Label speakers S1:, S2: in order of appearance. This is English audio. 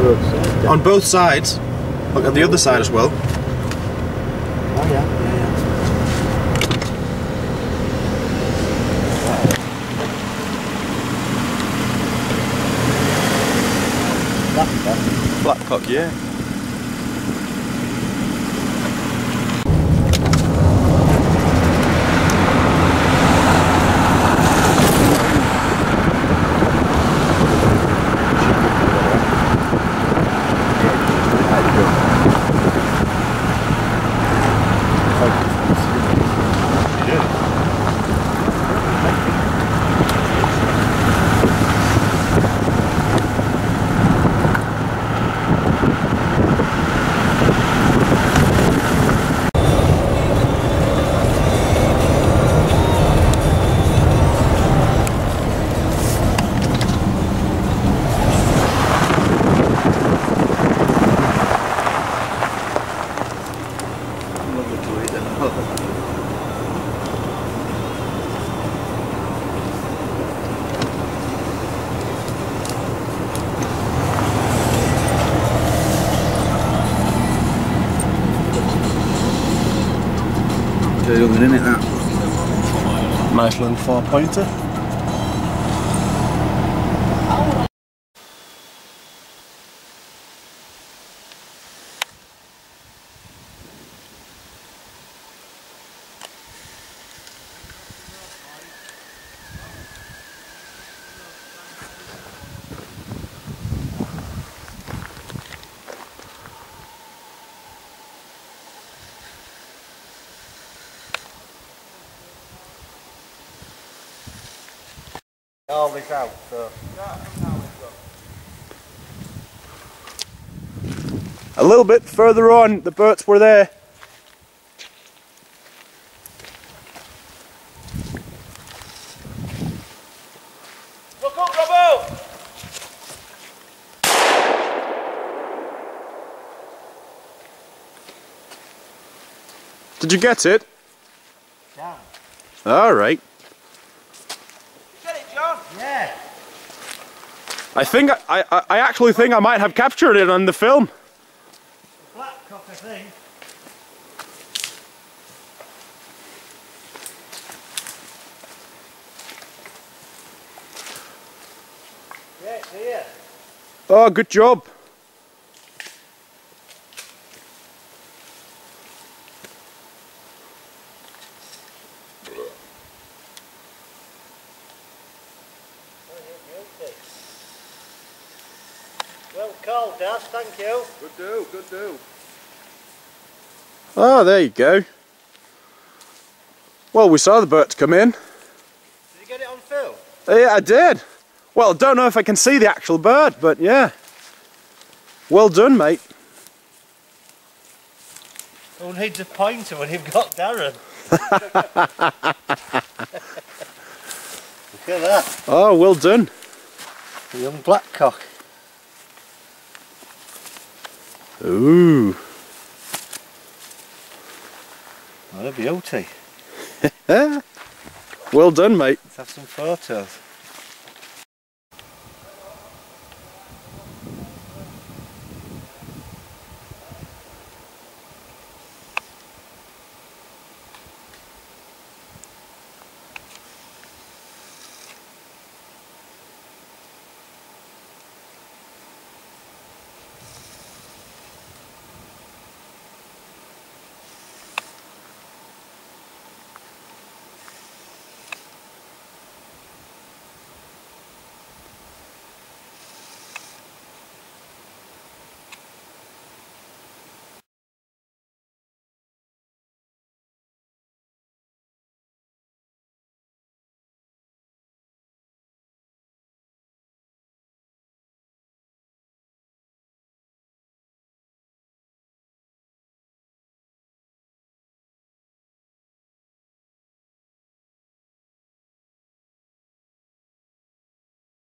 S1: On both sides. Look at the other side as well.
S2: Oh yeah, yeah.
S1: Blackcock, yeah.
S2: Isn't it, that?
S1: Nice little 4-pointer.
S2: All this out, so.
S1: A little bit further on, the birds were there.
S2: Look up, Robbo!
S1: Did you get it?
S2: Yeah.
S1: All right.
S2: Yeah.
S1: I actually think I might have captured it on the film.
S2: Blackcock, I think. Yeah, it's here.
S1: Oh, good job.
S2: Well called, Dad, thank you.
S3: Good do, good do.
S1: Oh, there you go. Well, we saw the birds come in.
S2: Did you get it on film?
S1: Yeah, I did. Well, don't know if I can see the actual bird, but yeah. Well done, mate.
S2: Who needs a pointer when you've got Darren? Look at that.
S1: Oh, well done.
S2: A young blackcock.
S1: Ooh.
S2: What a beauty.
S1: Well done, mate.
S2: Let's have some photos.